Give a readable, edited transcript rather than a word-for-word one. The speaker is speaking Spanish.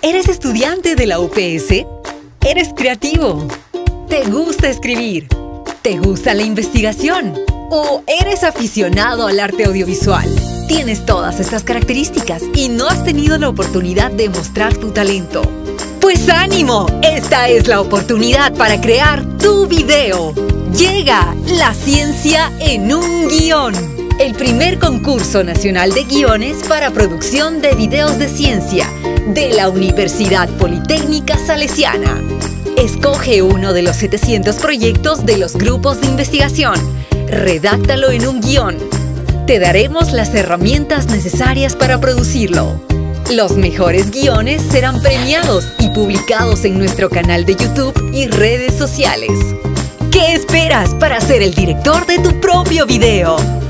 ¿Eres estudiante de la UPS? ¿Eres creativo? ¿Te gusta escribir? ¿Te gusta la investigación? ¿O eres aficionado al arte audiovisual? Tienes todas estas características y no has tenido la oportunidad de mostrar tu talento. ¡Pues ánimo! Esta es la oportunidad para crear tu video. Llega La Ciencia en un Guión, el primer concurso nacional de guiones para producción de videos de ciencia de la Universidad Politécnica Salesiana. Escoge uno de los 700 proyectos de los grupos de investigación. Redáctalo en un guión. Te daremos las herramientas necesarias para producirlo. Los mejores guiones serán premiados y publicados en nuestro canal de YouTube y redes sociales. ¿Qué esperas para ser el director de tu propio video?